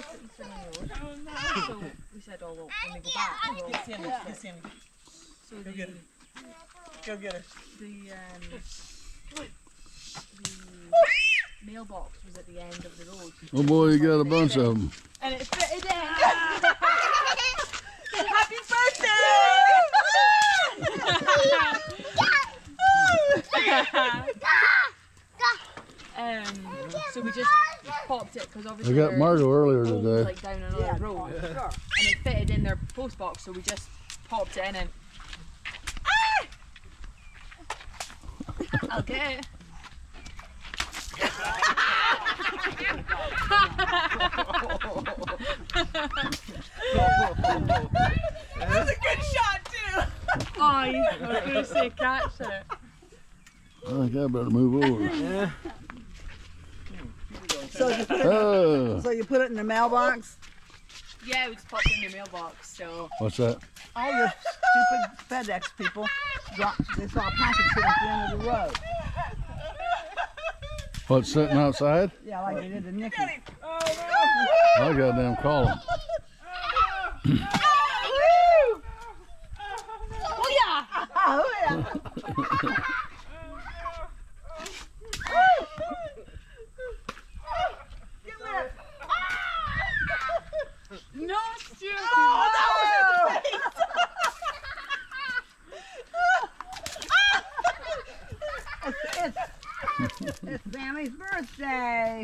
lost at Eastern Road. Oh no. So we said, oh well, when we go back, we'll Get Sammy, get Sammy. So Go get her. Go get her. The mailbox was at the end of the road. Oh boy, you got a bunch of them. And it fitted in. Happy birthday! So we just popped it because obviously I got Margot earlier home was, today. like down another road, and it fitted in their post box. So we just popped it in and. I'll get it. That's a good shot too! Oh, I was going to say catch it. I think I better move over. So you put it in the mailbox? Yeah, we just popped it in the mailbox, so. What's that? All the stupid FedEx people they saw a package sitting at the end of the road. What's sitting outside? Yeah, like they did to Nikki. I goddamn call them. Oh yeah! Oh yeah! No, Stuart! Oh, that was in the face! It's Sammy's birthday.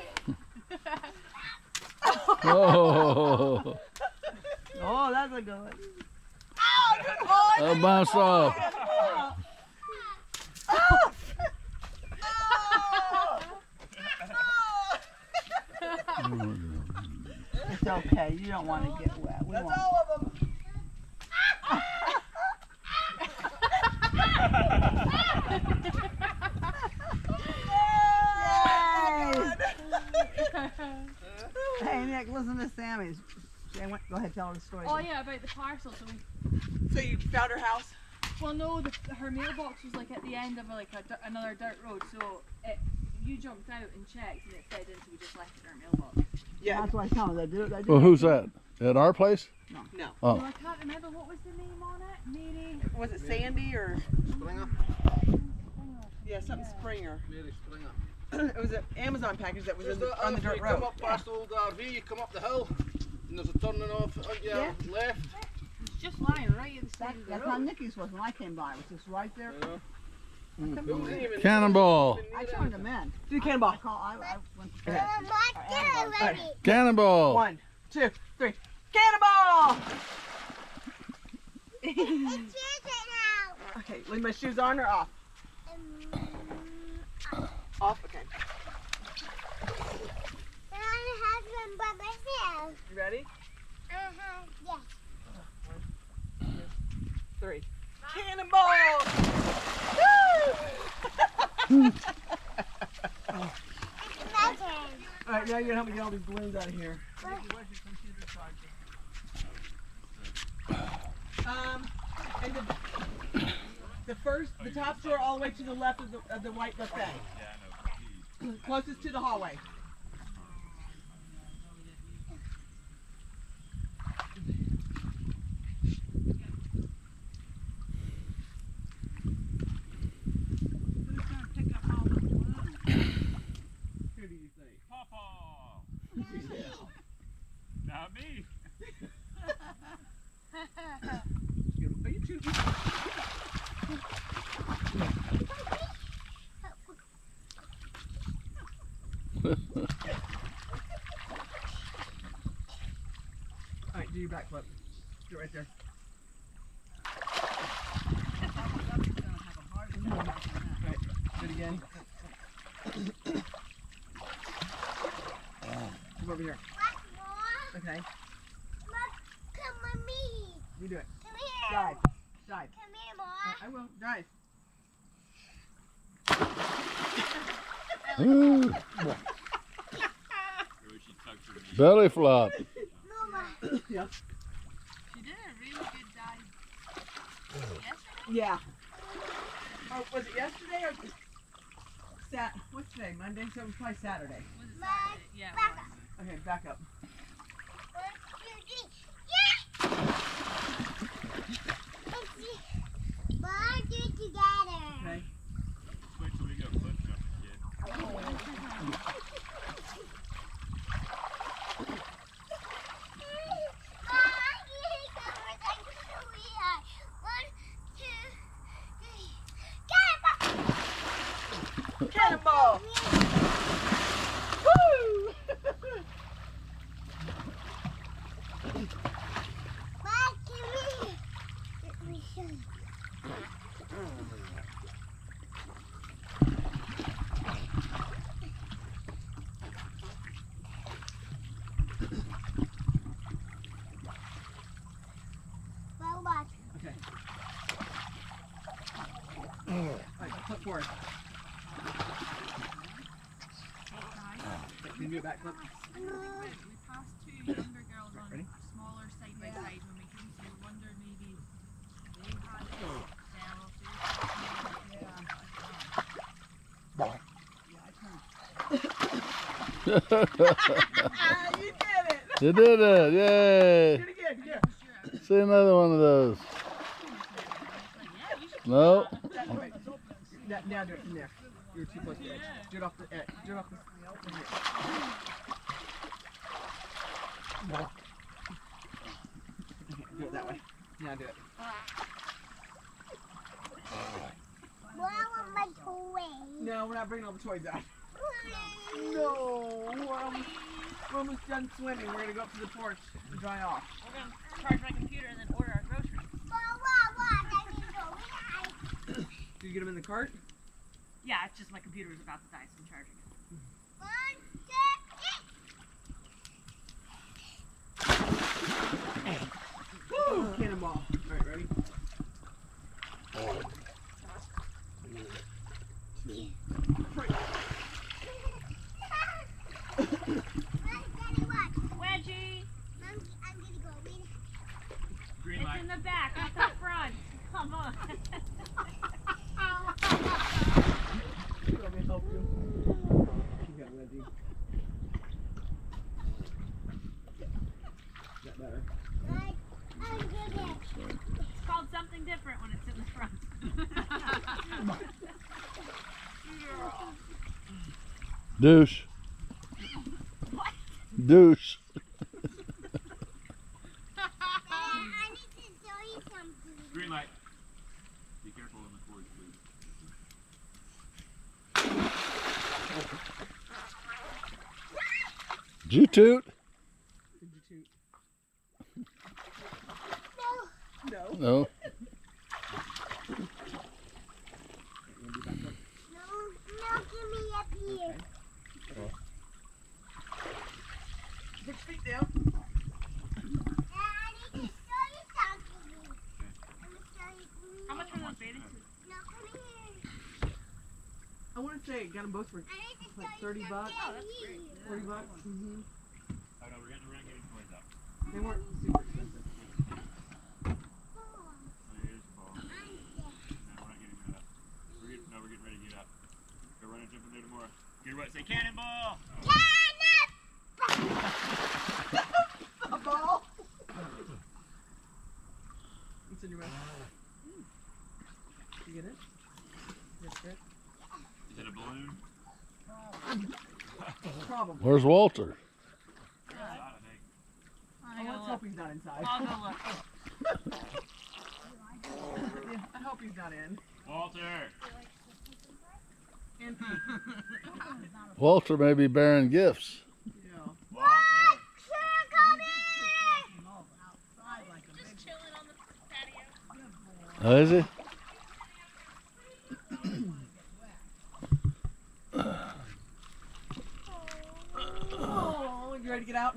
Oh, Oh, that's a good one. I bounced off. It's okay. You don't want to get wet. We That's won't. all of them! Hey Nick, listen to Sammy's. Go ahead, tell her the story. Oh yeah, about the parcel. So you found her house? Well, no, her mailbox was like at the end of another dirt road, so you jumped out and checked, and it fed in, so we just left it in our mailbox. Yeah. That's what I tell them. They do it. Well, who's that? At our place? No. Oh. No, I can't remember what was the name on it. Maybe. Was it Sandy or? Springer. Yeah, something Springer. Mary Springer. It was an Amazon package that was Just on the dirt you road. come up past the old RV, you come up the hill, and there's a turning off on your left. It's just lying right at the side of the That's road. how Nikki's was when I came by. It was just right there. Cannonball! I turned them in. Do the cannonball. I went to Okay. Cannonball! 1, 2, 3. Cannonball! Okay, leave my shoes on or off? Off, okay. You ready? 3. Cannonball! Alright, now you're gonna help me get all these balloons out of here. And the top door all the way to the left of the white buffet. Closest to the hallway. Who do you think? Papa! Not me. Are you too? Alright, do your back flip. Do it right there. Alright, do it again. Come over here. Okay. Come with me. You do it. Come here. Dive. Dive. Come here, boy. I will. Dive. Ooh. Belly flop. Mama. Yeah. She did a really good dive yesterday. Yeah. Oh, was it yesterday or what's today? Monday? So it was probably Saturday. Was it Bye. Saturday? Yeah. Back up. Okay, back up. We'll do it together. Okay. Wait till we go cliff jumping, kid. Cannonball! Woo! Okay. Alright, clip forward. Can you do it back clip? We passed two younger girls on Ready? smaller side by side when we came, so we wondered maybe they had it. You did it! You did it! Yay! Do it again, here. See another one of those. No. Now do it from there. You're too close to the edge. Do it off the edge. Do it off the edge. Do it that way. Now do it. No, we're not bringing all the toys out. No, we're almost done swimming. We're gonna go up to the porch and dry off. We're going to charge my computer and then order our groceries. Did you get them in the cart? Yeah, it's just my computer is about to die, so I'm charging it. Woo! Cannonball. Alright, ready? 2, 3. Wedgie! Green It's light. in the back, not the front. Come on. You want me to help you? You got ready. Is that better? It's called something different when it's in the front. Douche. What? Douche. Green light. Be careful in the cords, please. Did you toot? Did you toot? No. No. Okay. 6 feet down. How much were those bathing suits? I want to say got them both for like $30. Oh, that's great. $40. Mm-hmm. Oh no, we're getting toys out. They weren't super expensive. Oh, here's the ball. No, we're not getting that up. We're getting ready to get up. Go run and jump in there tomorrow. Get what? Say cannonball! A ball. It's in your mouth. You get it? Yes, good. Is it a balloon? Probably. Where's Walter? I think. Oh, let's hope he's not inside. I'll go look. I hope he's not in. Walter! And Walter may be bearing gifts. yeah. Walter! Just chilling on the patio. Oh, is he? Oh, you ready to get out?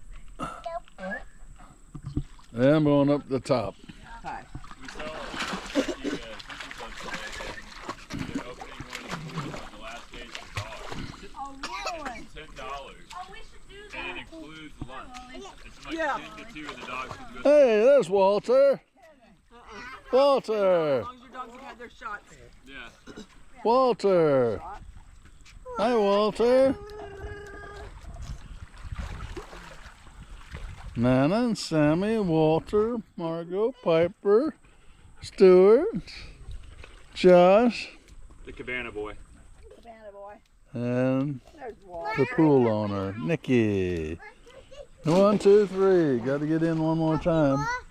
Yeah, I'm going up the top. Hi. We saw the Country Club today. They're opening one of the pools on the last stage for dogs. Oh, really? $10. Oh, we should do And it that. includes lunch. It's like Yeah. 10 to 2 and the dogs can go. Hey, there's Walter. Walter. As long as your dogs have had their shots. Yeah. Walter. Hi, Walter. Nana and Sammy, Walter, Margot, Piper, Stuart, Josh, The cabana boy. Savannah boy. and There's Walter. the pool owner, Nikki. 1, 2, 3. Got to get in one more time.